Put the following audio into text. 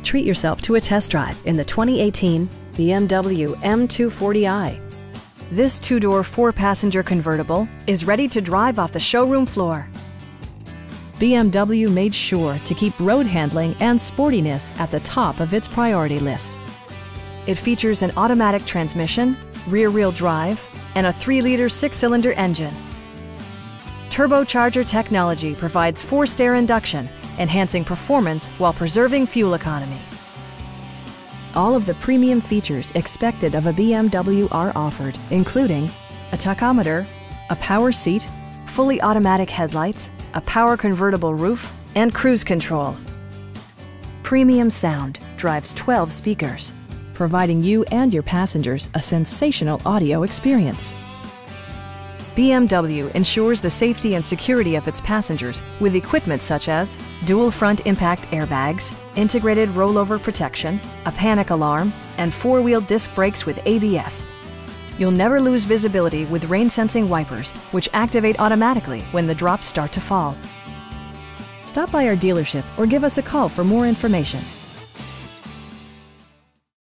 treat yourself to a test drive in the 2018 BMW M240i. This two-door, four-passenger convertible is ready to drive off the showroom floor. BMW made sure to keep road handling and sportiness at the top of its priority list. It features an automatic transmission, rear-wheel drive, and a 3-liter 6-cylinder engine. Turbocharger technology provides forced air induction, enhancing performance while preserving fuel economy. All of the premium features expected of a BMW are offered, including a tachometer, a power seat, fully automatic headlights, a power convertible roof, and cruise control. Premium sound drives 12 speakers, providing you and your passengers a sensational audio experience. BMW ensures the safety and security of its passengers with equipment such as dual front impact airbags, integrated rollover protection, a panic alarm, and 4-wheel disc brakes with ABS. You'll never lose visibility with rain-sensing wipers, which activate automatically when the drops start to fall. Stop by our dealership or give us a call for more information.